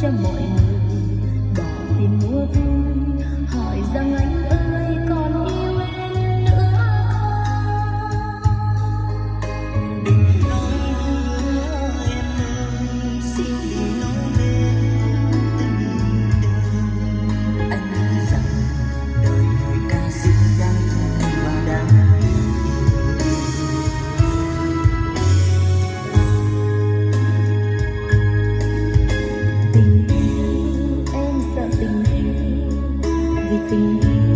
cho mọi người bỏ tìm mua vui, hỏi rằng anh ơi còn yêu em nữa không? Đừng nói nữa em ơi, xin đừng nói đến tình đời. Anh nghĩ rằng đời người ca sĩ đang thương và đang tình yêu, em sợ tình yêu, vì tình yêu